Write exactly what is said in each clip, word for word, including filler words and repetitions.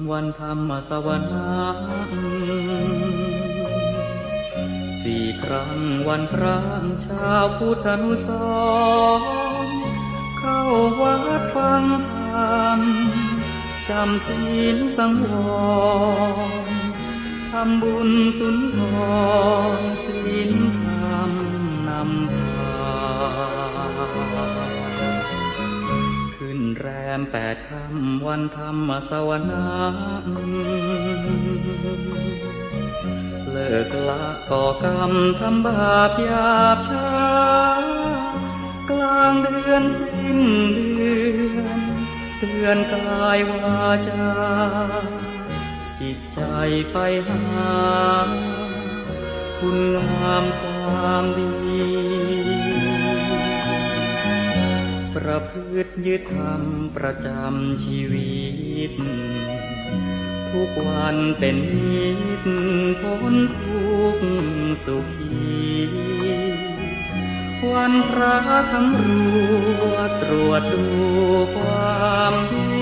วันธรรมสวนาสี่ครั้งวันพระชาวพุทธานุสรณ์เข้าวัดฟังธรรมจำศีลสังวรทำบุญสุนทรศีลธรรมนำพาขึ้นแรมแปดค่ำวันธรรมสวนาเลิกละก่อกรรมทำบาปหยาบช้ากลางเดือนสิ้นเดือนเตือนกายวาจาจิตใจไปหาคุณงามความดีประพฤติยึดธรรมประจำชีวิตทุกวันเป็นนิจพ้นทุกข์สุขีวันพระสำรวจตรวจดูความดี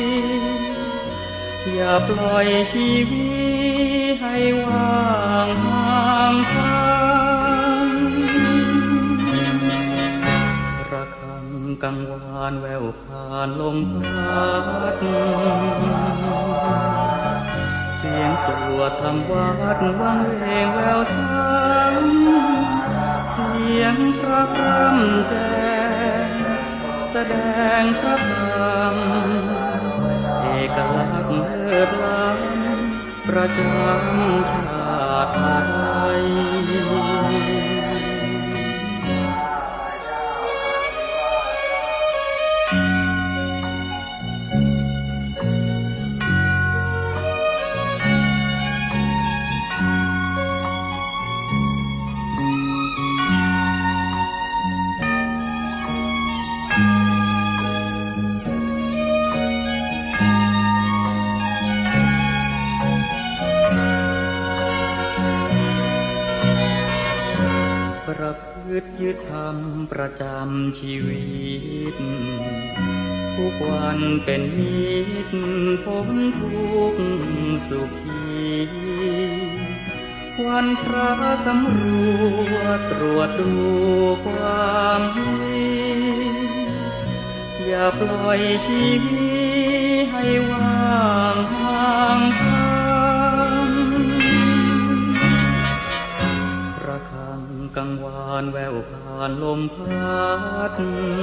อย่าปล่อยชีวิตให้ว่างห่างทางระฆังกังวานแววผ่านลมพัดเสียงสวดธรรมวัดวังเวงแววสังเสียงพระพร่ำแจ้งแสดงพระธรรมเอกลักษณ์เลิศล้ำประจำชาติไทยประพฤติยึดธรรมประจำชีวิตทุกวันเป็นนิจพ้นทุกข์สุขีวันพระสำรวจตรวจดูความดีอย่าปล่อยชีวิตให้ว่างห่างทางระฆังกังวานแววผ่านลมพัด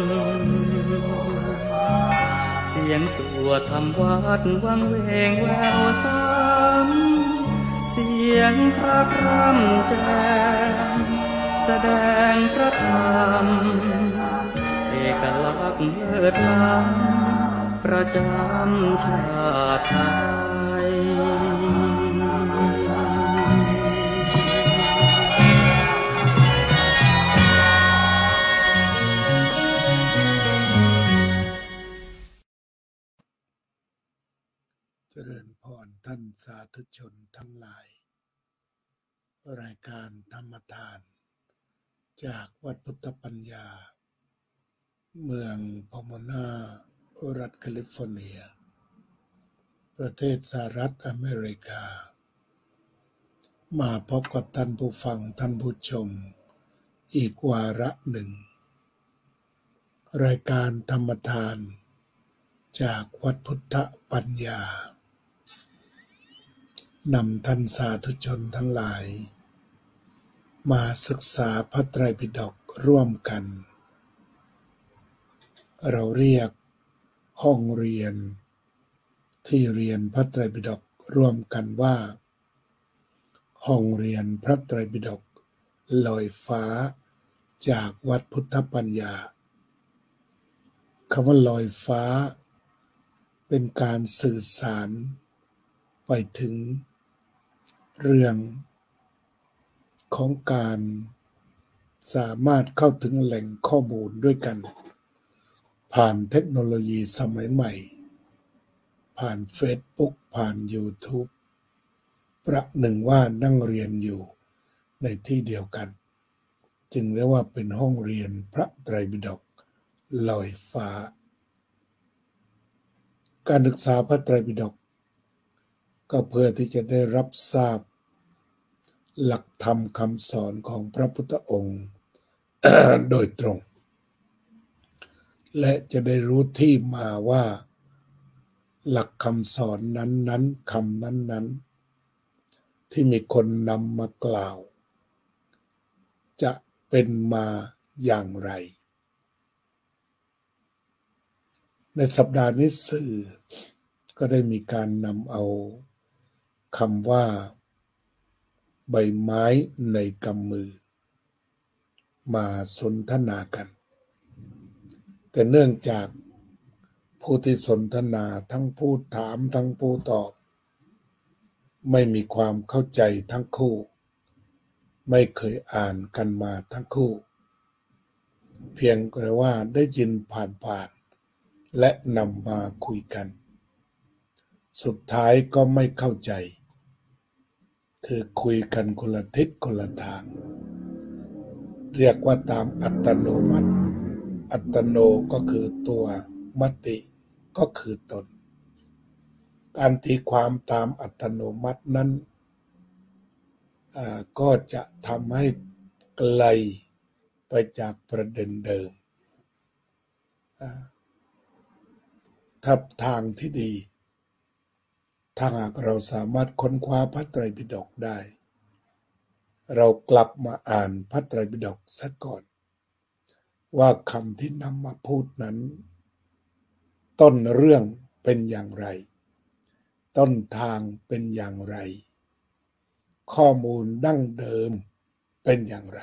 เสียงสวดธรรมวัดวังเวงแววซ้ำเสียงพระพร่ำแจ้งแสดงพระธรรมเอกลักษณ์เลิศล้ำประจำชาติไทยเจริญพรท่านสาธุชนทั้งหลายรายการธรรมทานจากวัดพุทธปัญญาเมืองพอมโนารัฐแคลิฟอร์เนียประเทศสหรัฐอเมริกามาพบกับท่านผู้ฟังท่านผู้ชมอีกวาระหนึ่งรายการธรรมทานจากวัดพุทธปัญญานำท่านสาธุชนทั้งหลายมาศึกษาพระไตรปิฎกร่วมกันเราเรียกห้องเรียนที่เรียนพระไตรปิฎกร่วมกันว่าห้องเรียนพระไตรปิฎกลอยฟ้าจากวัดพุทธปัญญาคำว่าลอยฟ้าเป็นการสื่อสารไปถึงเรื่องของการสามารถเข้าถึงแหล่งข้อมูลด้วยกันผ่านเทคโนโลยีสมัยใหม่ผ่าน Facebook ผ่าน YouTube ประหนึ่งว่านั่งเรียนอยู่ในที่เดียวกันจึงเรียกว่าเป็นห้องเรียนพระไตรปิฎกลอยฟ้าการศึกษาพระไตรปิฎกก็เพื่อที่จะได้รับทราบหลักธรรมคำสอนของพระพุทธองค์ โดยตรง และจะได้รู้ที่มาว่าหลักคำสอนนั้นๆคำนั้นๆที่มีคนนำมากล่าวจะเป็นมาอย่างไรในสัปดาห์นี้สื่อก็ได้มีการนำเอาคำว่าใบไม้ในกำมือมาสนทนากันแต่เนื่องจากผู้ที่สนทนาทั้งผู้ถามทั้งผู้ตอบไม่มีความเข้าใจทั้งคู่ไม่เคยอ่านกันมาทั้งคู่เพียงแต่ว่าได้ยินผ่านๆและนำมาคุยกันสุดท้ายก็ไม่เข้าใจคือคุยกันคนละทิศคนละทางเรียกว่าตามอัตโนมัติอัตโนก็คือตัวมติก็คือตนการตีความตามอัตโนมัตินั้นก็จะทำให้ไกลไปจากประเด็นเดิมถ้าทางที่ดีถ้าหากเราสามารถค้นคว้าพระไตรปิฎกได้เรากลับมาอ่านพระไตรปิฎกซะก่อนว่าคำที่นำมาพูดนั้นต้นเรื่องเป็นอย่างไรต้นทางเป็นอย่างไรข้อมูลดั้งเดิมเป็นอย่างไร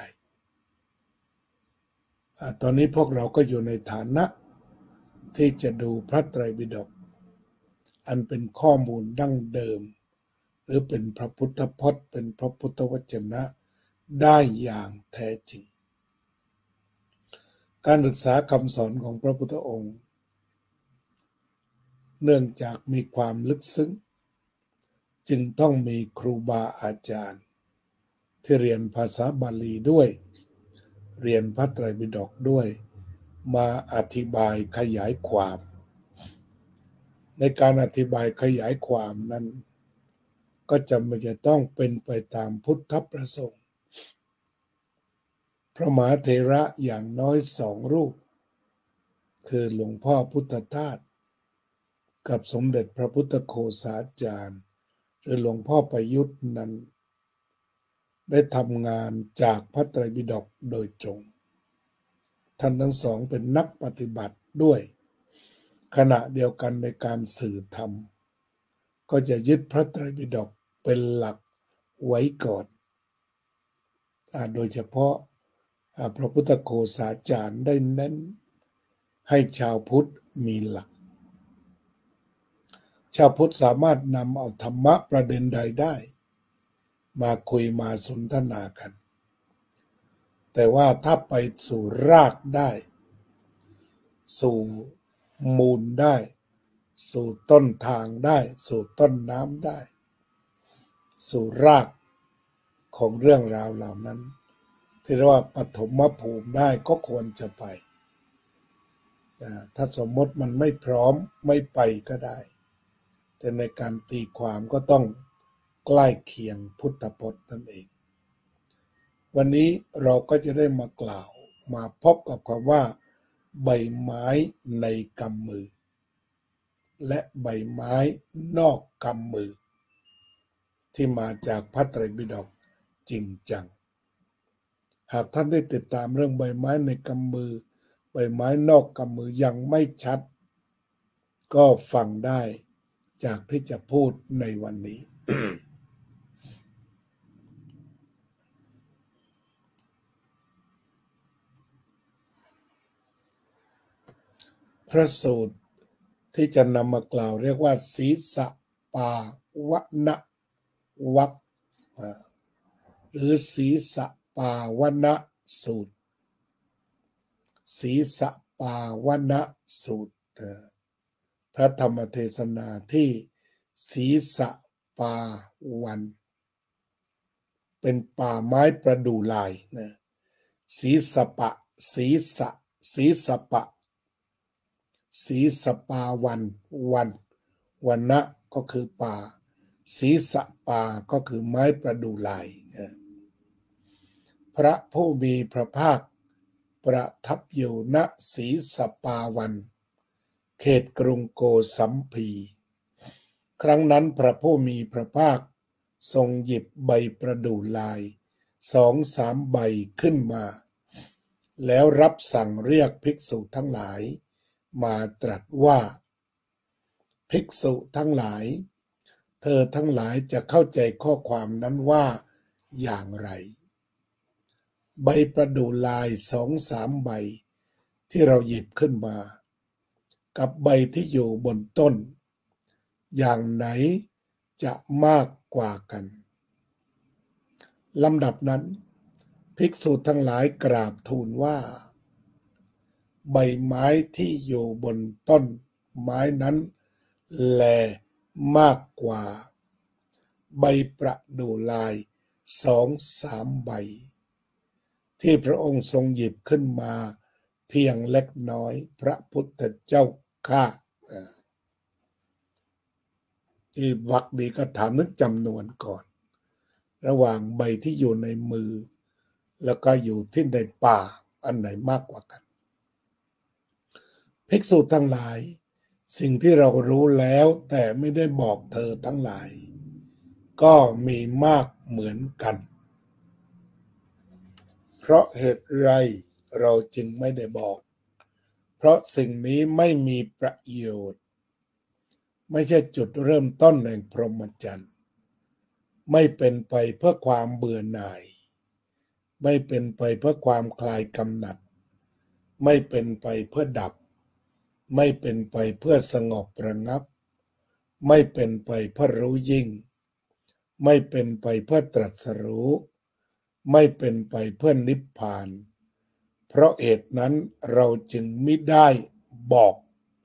ตอนนี้พวกเราก็อยู่ในฐานะที่จะดูพระไตรปิฎกอันเป็นข้อมูลดั้งเดิมหรือเป็นพระพุทธพจน์เป็นพระพุทธวจนะได้อย่างแท้จริงการศึกษาคำสอนของพระพุทธองค์เนื่องจากมีความลึกซึ้งจึงต้องมีครูบาอาจารย์ที่เรียนภาษาบาลีด้วยเรียนพระไตรปิฎกด้วยมาอธิบายขยายความในการอธิบายขยายความนั้นก็จำเป็นจะต้องเป็นไปตามพุทธประสงค์พระมหาเถระอย่างน้อยสองรูปคือหลวงพ่อพุทธทาสกับสมเด็จพระพุทธโฆษาจารย์หรือหลวงพ่อประยุทธ์นั้นได้ทำงานจากพระไตรปิฎกโดยตรงท่านทั้งสองเป็นนักปฏิบัติด้วยขณะเดียวกันในการสื่อธรรมก็จะยึดพระไตรปิฎกเป็นหลักไว้ก่อนโดยเฉพาะพระพุทธโฆษาจารย์ได้เน้นให้ชาวพุทธมีหลักชาวพุทธสามารถนำเอาธรรมะประเด็นใดได้มาคุยมาสนทนากันแต่ว่าถ้าไปสู่รากได้สู่มูลได้สู่ต้นทางได้สู่ต้นน้ำได้สู่รากของเรื่องราวเหล่านั้นที่เรียกว่าปฐมภูมิได้ก็ควรจะไปถ้าสมมติมันไม่พร้อมไม่ไปก็ได้แต่ในการตีความก็ต้องใกล้เคียงพุทธพจน์นั่นเองวันนี้เราก็จะได้มากล่าวมาพบกับคำว่าใบไม้ในกำมือและใบไม้นอกกำมือที่มาจากพระไตรปิฎกจริงจังหากท่านได้ติดตามเรื่องใบไม้ในกำมือใบไม้นอกกำมือยังไม่ชัดก็ฟังได้จากที่จะพูดในวันนี้ พระสูตรที่จะนำมากล่าวเรียกว่าศีสปาวณวรรคหรือศีสปาวณสูตรศีสปาวณสูตรพระธรรมเทศนาที่ศีสปาวันเป็นป่าไม้ประดู่ลายนะศีสปะศีสะศีสปะศีสปาวันวันวันนะก็คือป่าศีสปาก็คือไม้ประดู่ลายพระผู้มีพระภาคประทับอยู่ณศีสปาวันเขตกรุงโกสัมพีครั้งนั้นพระผู้มีพระภาคทรงหยิบใบประดู่ลายสองสามใบขึ้นมาแล้วรับสั่งเรียกภิกษุทั้งหลายมาตรัสว่าภิกษุทั้งหลายเธอทั้งหลายจะเข้าใจข้อความนั้นว่าอย่างไรใบประดู่ลายสองสามใบที่เราหยิบขึ้นมากับใบที่อยู่บนต้นอย่างไหนจะมากกว่ากันลำดับนั้นภิกษุทั้งหลายกราบทูลว่าใบไม้ที่อยู่บนต้นไม้นั้นแลมากกว่าใบประดู่ลายสองสามใบที่พระองค์ทรงหยิบขึ้นมาเพียงเล็กน้อยพระพุทธเจ้าข้าที่วรรคนี้ก็ถามนึกจำนวนก่อนระหว่างใบที่อยู่ในมือแล้วก็อยู่ที่ในป่าอันไหนมากกว่ากันภิกษุทั้งหลายสิ่งที่เรารู้แล้วแต่ไม่ได้บอกเธอทั้งหลายก็มีมากเหมือนกันเพราะเหตุไรเราจึงไม่ได้บอกเพราะสิ่งนี้ไม่มีประโยชน์ไม่ใช่จุดเริ่มต้นแห่งพรหมจรรย์ไม่เป็นไปเพื่อความเบื่อหน่ายไม่เป็นไปเพื่อความคลายกำหนัดไม่เป็นไปเพื่อดับไม่เป็นไปเพื่อสงบระงับไม่เป็นไปเพื่อรู้ยิ่งไม่เป็นไปเพื่อตรัสรู้ไม่เป็นไปเพื่อนิพพานเพราะเหตุนั้นเราจึงมิได้บอก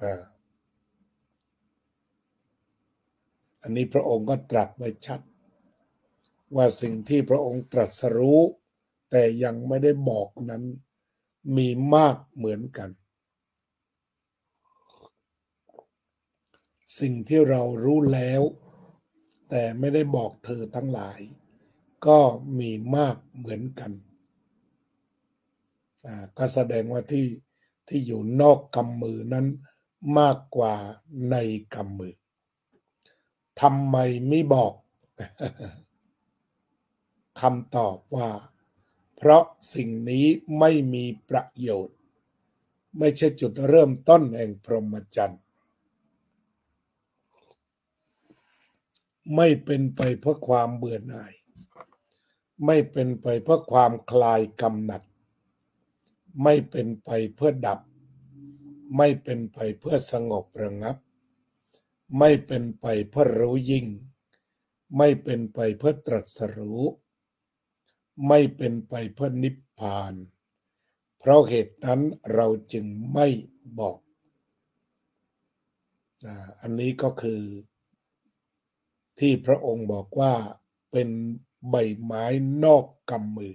อันนี้พระองค์ก็ตรัสไว้ชัดว่าสิ่งที่พระองค์ตรัสรู้แต่ยังไม่ได้บอกนั้นมีมากเหมือนกันสิ่งที่เรารู้แล้วแต่ไม่ได้บอกเธอทั้งหลายก็มีมากเหมือนกันอ่าก็แสดงว่าที่ที่อยู่นอกกำมือนั้นมากกว่าในกำมือทำไมไม่บอก คำตอบว่าเพราะสิ่งนี้ไม่มีประโยชน์ไม่ใช่จุดเริ่มต้นแห่งพรหมจรรย์ไม่เป็นไปเพื่อความเบื่อหน่ายไม่เป็นไปเพื่อความคลายกำหนัดไม่เป็นไปเพื่อดับไม่เป็นไปเพื่อสงบระงับไม่เป็นไปเพื่อรู้ยิ่งไม่เป็นไปเพื่อตรัสรู้ไม่เป็นไปเพื่อนิพพานเพราะเหตุนั้นเราจึงไม่บอกอันนี้ก็คือที่พระองค์บอกว่าเป็นใบไม้นอกกำมือ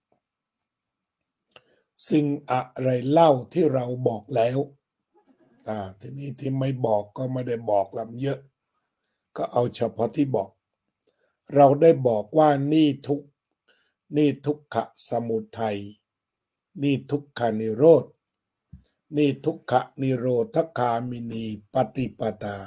สิ่งอะไรเล่าที่เราบอกแล้วอ่าทีนี้ที่ไม่บอกก็ไม่ได้บอกลำเยอะก็เอาเฉพาะที่บอกเราได้บอกว่านี่ทุกนี่ทุกขสมุทัยนี่ทุกขานิโรธนี่ทุกขนิโรธคามินีปฏิปทา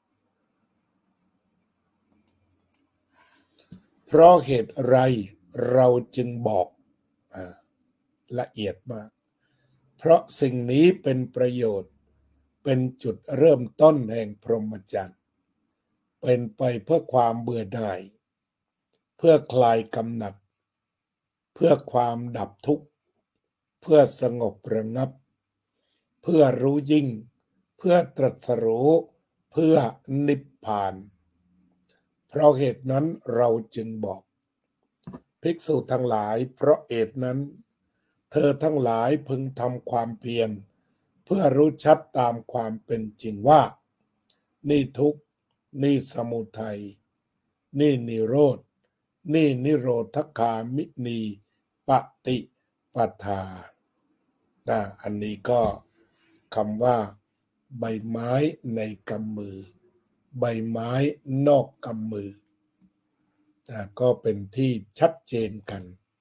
เพราะเหตุไรเราจึงบอกอ่าละเอียดมากเพราะสิ่งนี้เป็นประโยชน์เป็นจุดเริ่มต้นแห่งพรหมจรรย์เป็นไปเพื่อความเบื่อหน่ายเพื่อคลายกำหนัดเพื่อความดับทุกข์เพื่อสงบระงับเพื่อรู้ยิ่งเพื่อตรัสรู้เพื่อนิพพานเพราะเหตุนั้นเราจึงบอกภิกษุทั้งหลายเพราะเหตุนั้นเธอทั้งหลายพึงทำความเพียรเพื่อรู้ชัดตามความเป็นจริงว่านี่ทุกข์นี่สมุทัยนี่นิโรธนี่นิโรธคามินีปฏิปทาอ่าอันนี้ก็คำว่าใบไม้ในกำมือใบไม้นอกกำมือก็เป็นที่ชัดเจนกัน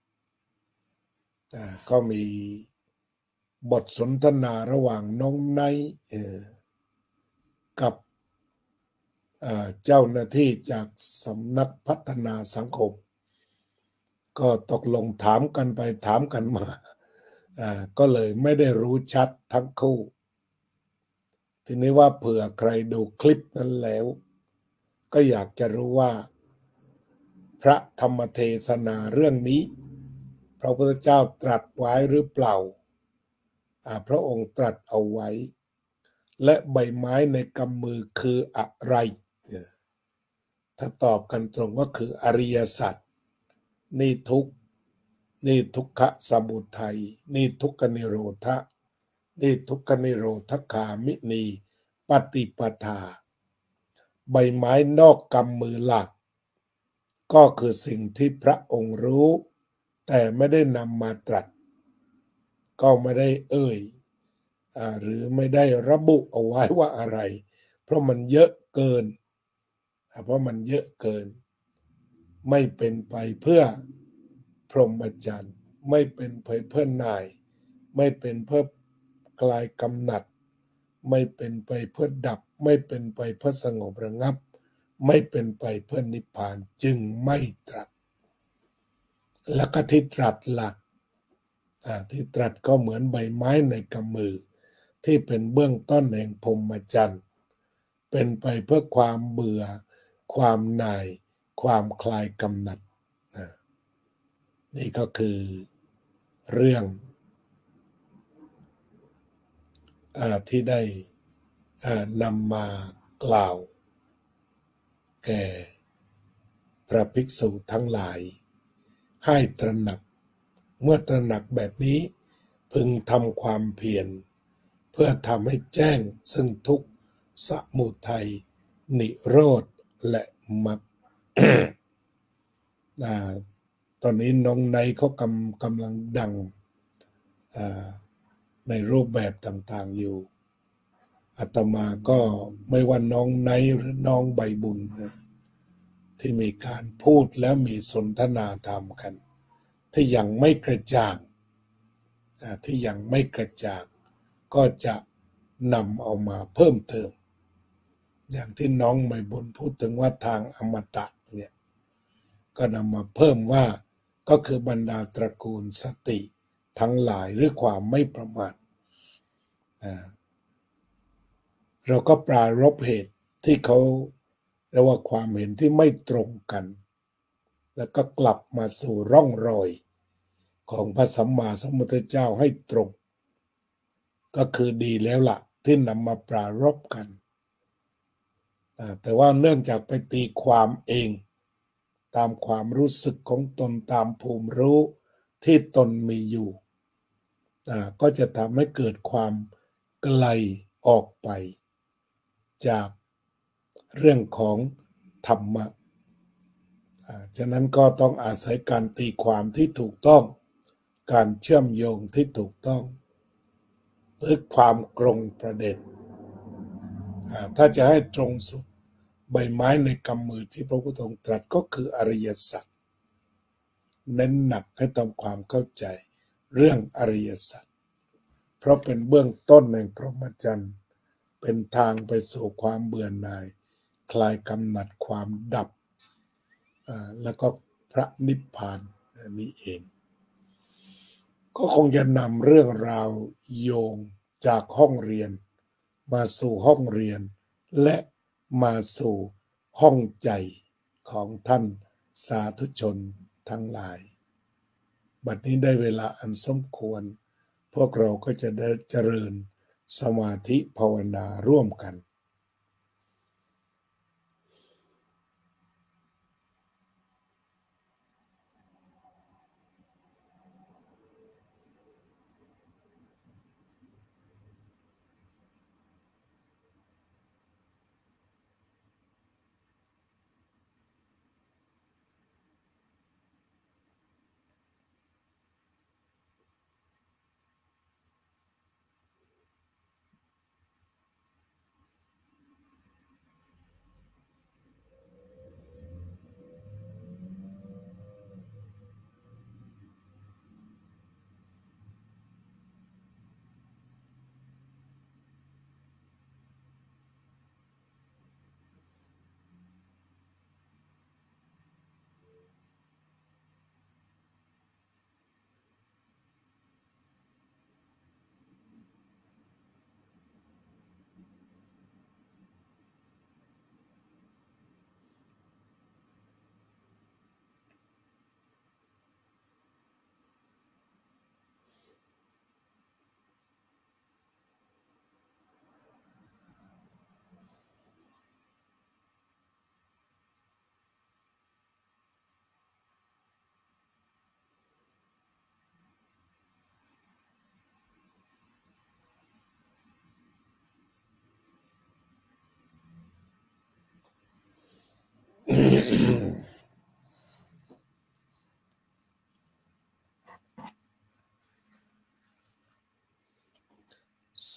ก็มีบทสนทนาระหว่างน้องไนท์กับเจ้าหน้าที่จากสำนักพัฒนาสังคมก็ตกลงถามกันไปถามกันมาก็เลยไม่ได้รู้ชัดทั้งคู่ทีนี้ว่าเผื่อใครดูคลิปนั้นแล้วก็อยากจะรู้ว่าพระธรรมเทศนาเรื่องนี้พระพุทธเจ้าตรัสไว้หรือเปล่าพระองค์ตรัสเอาไว้และใบไม้ในกำมือคืออะไรถ้าตอบกันตรงก็คืออริยสัจนี่ทุกข์นี่ทุกขสมุทัยนี่ทุกขนิโรธะนี่ทุกขนิโรธคามินีปฏิปทาใบไม้นอกกำมือหลักก็คือสิ่งที่พระองค์รู้แต่ไม่ได้นำมาตรัสก็ไม่ได้เอ่ยหรือไม่ได้ระบุเอาไว้ว่าอะไรเพราะมันเยอะเกินเพราะมันเยอะเกินไม่เป็นไปเพื่อพรหมจรรย์ไม่เป็นไปเพื่อนายไม่เป็นเพื่อกลายกำหนัดไม่เป็นไปเพื่อดับไม่เป็นไปเพื่อสงบระงับไม่เป็นไปเพื่อนิพพานจึงไม่ตรัสแล้วก็ที่ตรัสหลักที่ตรัสก็เหมือนใบไม้ในกำมือที่เป็นเบื้องต้นแห่งพรหมจรรย์เป็นไปเพื่อความเบื่อความหน่ายความคลายกำหนัดนี่ก็คือเรื่องที่ได้นำมากล่าวแก่พระภิกษุทั้งหลายให้ตระหนักเมื่อตระหนักแบบนี้พึงทำความเพียรเพื่อทำให้แจ้งซึ่งทุกข์สมุทัยนิโรธและมรรค ตอนนี้น้องไนท์เขากำกำลังดังในรูปแบบต่างๆอยู่อาตมาก็ไม่ว่าน้องไนท์หรือน้องใบบุญนะที่มีการพูดแล้วมีสนทนาธรรมกันที่ยังไม่กระจ่างที่ยังไม่กระจ่างก็จะนำเอามาเพิ่มเติมอย่างที่น้องใบบุญพูดถึงว่าทางอมตะเนี่ยก็นำมาเพิ่มว่าก็คือบรรดาตระกูลสติทั้งหลายหรือความไม่ประมาทเราก็ปรารภเหตุที่เขาเรียกว่าความเห็นที่ไม่ตรงกันแล้วก็กลับมาสู่ร่องรอยของพระสัมมาสัมพุทธเจ้าให้ตรงก็คือดีแล้วล่ะที่นำมาปรารภกันแต่ว่าเนื่องจากไปตีความเองตามความรู้สึกของตนตามภูมิรู้ที่ตนมีอยู่ก็จะทำให้เกิดความไกลออกไปจากเรื่องของธรรมะฉะนั้นก็ต้องอาศัยการตีความที่ถูกต้องการเชื่อมโยงที่ถูกต้องหรือความตรงประเด็นถ้าจะให้ตรงสุดใบไม้ในกำมือที่พระพุทธองค์ตรัสก็คืออริยสัจเน้นหนักให้ทำความเข้าใจเรื่องอริยสัจเพราะเป็นเบื้องต้นแห่งพรหมจรรย์เป็นทางไปสู่ความเบื่อหน่ายคลายกำหนัดความดับแล้วก็พระนิพพานนี้เองก็คงจะนำเรื่องราวโยงจากห้องเรียนมาสู่ห้องเรียนและมาสู่ห้องใจของท่านสาธุชนทั้งหลายบัดนี้ได้เวลาอันสมควรพวกเราก็จะได้เจริญสมาธิภาวนาร่วมกัน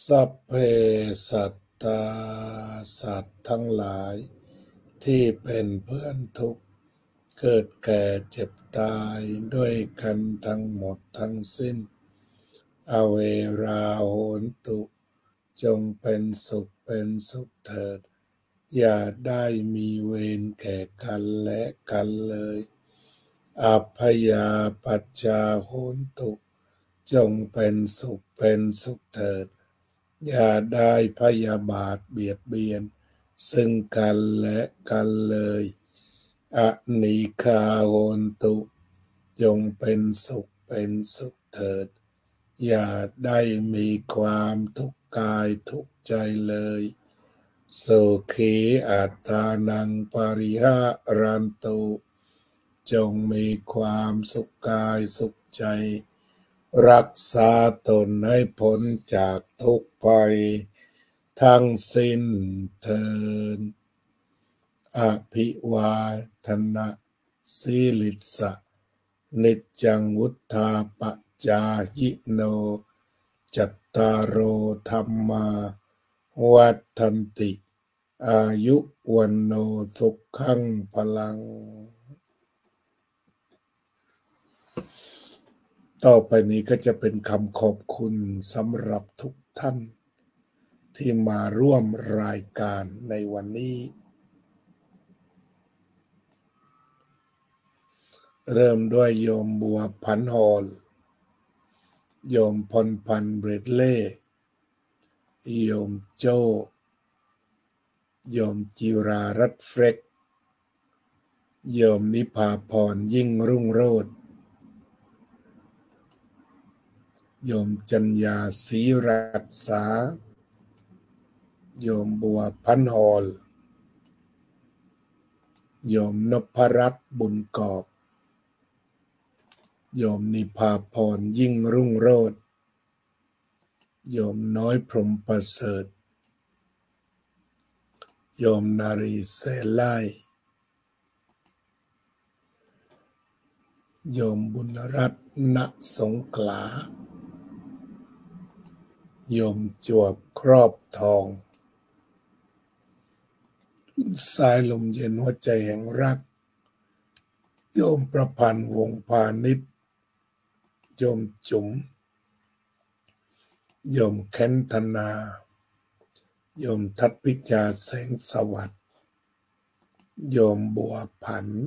สัพเพสัตตาสัตว์ทั้งหลายที่เป็นเพื่อนทุกข์เกิดแก่เจ็บตายด้วยกันทั้งหมดทั้งสิ้นอเวราโหนตุจงเป็นสุขเป็นสุขเถิดอย่าได้มีเวรแก่กันและกันเลยอัพพยาปัจจาโหนตุจงเป็นสุขเป็นสุขเถิดอย่าได้พยาบาทเบียดเบียนซึ่งกันและกันเลยอนีฆาโหนตุจงเป็นสุขเป็นสุขเถิดอย่าได้มีความทุกข์กายทุกข์ใจเลยสุขีอัตตานังปริหารันตุจงมีความสุขกายสุขใจรักษาตนให้พ้นจากทุกข์ภัยทั้งสิ้นเถิดอภิวาทนาสีลิสะนิจจังวุธาปจายิโนจัตตารโอธัมมาวัฏันติอายุวันโนสุขังพลังต่อไปนี้ก็จะเป็นคำขอบคุณสำหรับทุกท่านที่มาร่วมรายการในวันนี้เริ่มด้วยโยมบัวพันฮอลโยมพลพันธ์เบรดเล่โยมโจ้โยมจิรารัตน์เฟรกโยมนิพาพรยิ่งรุ่งโรจน์โยมจัญญาศรีรักษาโยมบัวพันฮอลโยมนพรัตน์บุญกอบโยมนิพาพรยิ่งรุ่งโรจน์โยมน้อยพรหมประเสริฐโยมนารีเสไลโยมบุญรัตน์ณสงขลาโยมจวบครอบทองสายลมเย็นหัวใจแห่งรักโยมประพันธ์วงพาณิชย์โยมจุ๋มโยมแค้นธนาโยมทัดพิจาแสงสวัสดิ์โยมบัวผัน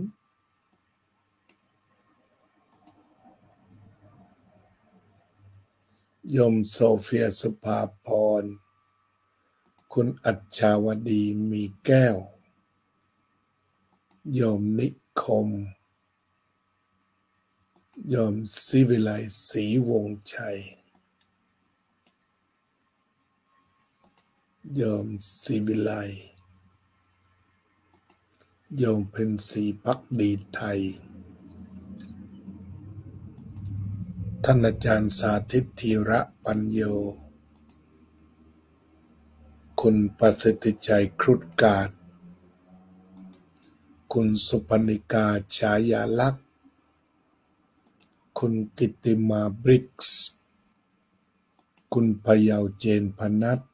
โยมโซเฟียสุภาพรคุณอัจฉาวดีมีแก้วโยมนิคมโยมศิวิไลศรีวงศ์ชัยโยมศิวิไลโยมเพ็ญศรีภักดีไทยท่านอาจารย์สาธิตธีระปัญโยคุณประสิทธิชัยครุฑกาศคุณสุพนิกาฉายาลักษณ์คุณกิตติมาบริกส์คุณพยาวเจนพนัท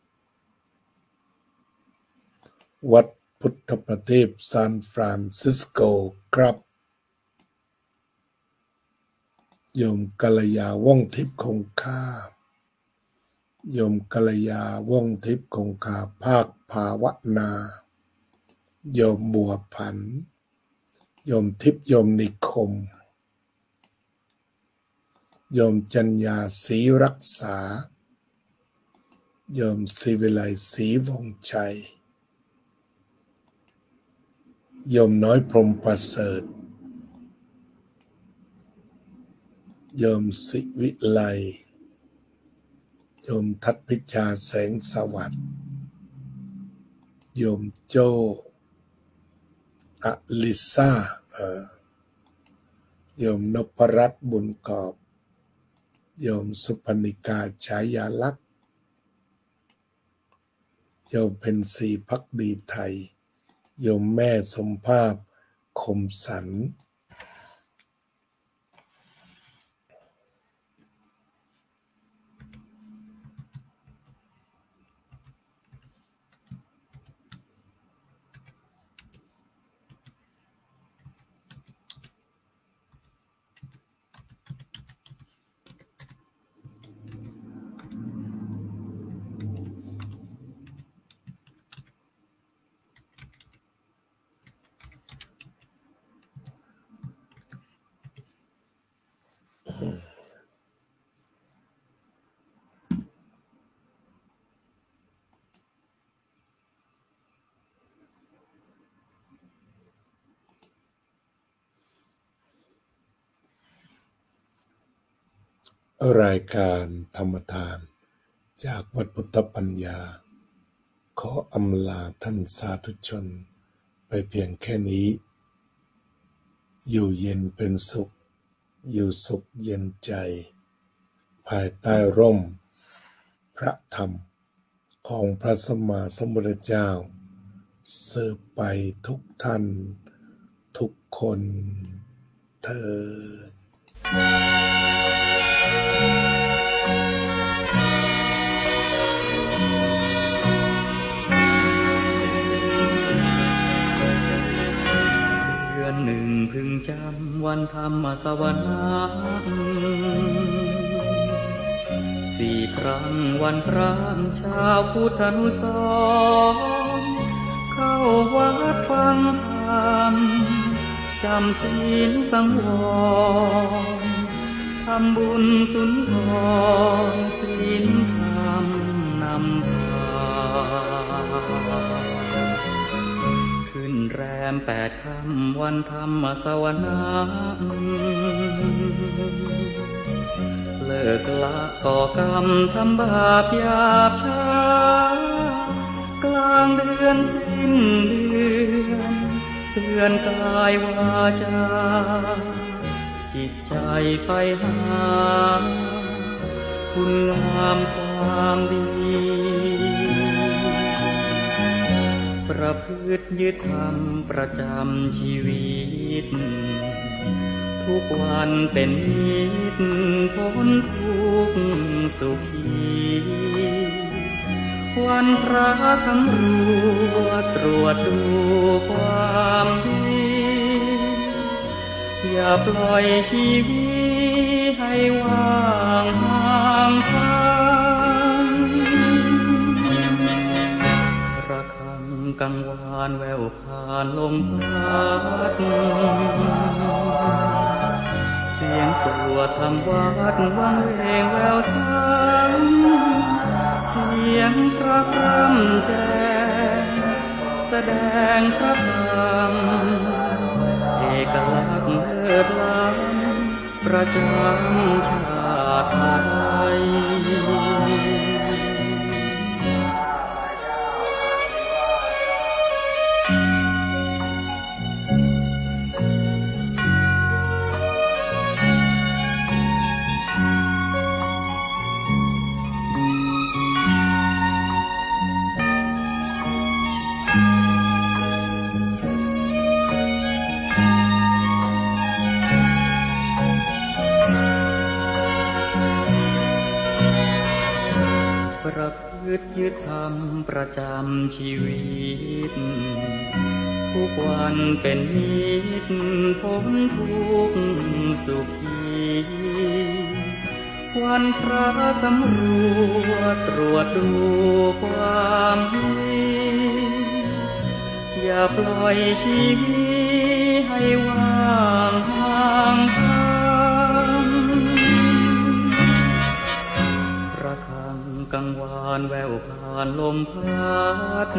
วัดพุทธประทีปซานฟรานซิสโกครับโยมกัลยาว่องทิพย์คงคาโยมกัลยาว่องทิพย์คงคาภาคภาวนาโยมบัวผันโยมทิพย์โยมนิคมโยมจัญญาศรีรักษาโยมศิวิไลศรีวงศ์ชัยโยมน้อยพรหมประเสริฐโยมศิวิไลโยมทัดพิชาแสงสวัสดิ์โยมโจอลิซ่าโยมนพรัตน์บุญกอบโยมสุพนิกาฉายาลักษณ์โยมเพ็ญศรีภักดีไทยโยมแม่สมภาพคมสันรายการธรรมทานจากวัดพุทธปัญญาขออำลาท่านสาธุชนไปเพียงแค่นี้อยู่เย็นเป็นสุขอยู่สุขเย็นใจภายใต้ร่มพระธรรมของพระสัมมาสัมพุทธเจ้าสืบไปทุกท่านทุกคนเถิดเดือนหนึ่งพึงจำวันธรรมสวนาสี่ครั้งวันพระชาวพุทธานุสรณ์เข้าวัดฟังธรรมจำศีลสังวรทำบุญสุนทรศีลธรรมนำพาขึ้นแรมแปดค่ำวันธรรมสวนาเลิกละก่อกรรมทำบาปหยาบช้ากลางเดือนสิ้นเดือนเตือนกายวาจาจิตใจไปหาคุณงามความดีประพฤติยึดธรรมประจำชีวิตทุกวันเป็นนิจพ้นทุกข์สุขีวันพระสำรวจตรวจดูความดีอย่าปล่อยชีวิตให้ว่างห่างทางระฆังกังวานแววผ่านลมพัดเสียงสวดธรรมวัดวังเวงแววสังเสียงพระพร่ำแจ้งแสดงพระธรรมเอกลักษณ์เลิศล้ำประจำชาติไทยประพฤติยึดธรรมประจำชีวิตทุกวันเป็นนิจพ้นทุกข์สุขีวันพระสำรวจตรวจดูความดีอย่าปล่อยชีวิตให้ว่างห่างทางกังวานแววผ่านลมพัด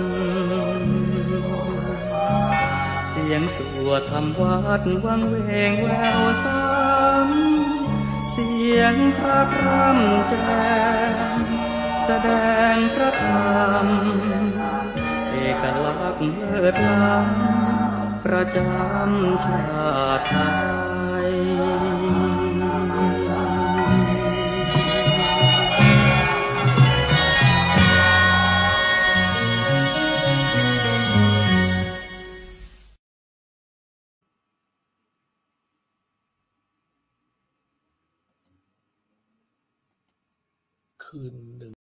เสียงสวดธรรมวัดวังเวงแววซ้ำเสียงพระพร่ำแจ้งแสดงพระธรรมเอกลักษณ์เลิศล้ำประจำชาติไทยคืนหนึ่ง